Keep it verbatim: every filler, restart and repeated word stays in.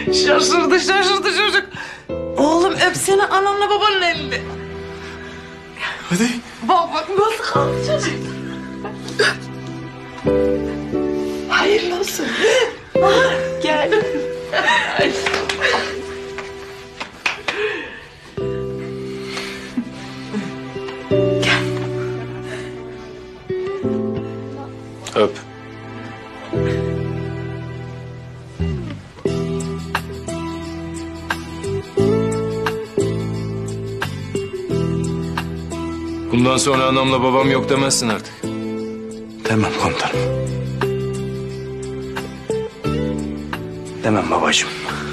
Şaşırdı şaşırdı çocuk. Oğlum öpsene ananla babanın elini. Hadi. Bak bak nasıl kaldı çocuk. Hayırlı olsun. Ah, gel. Öp. Bundan sonra anamla babam yok demezsin artık. Demem komutanım. Demem babacığım.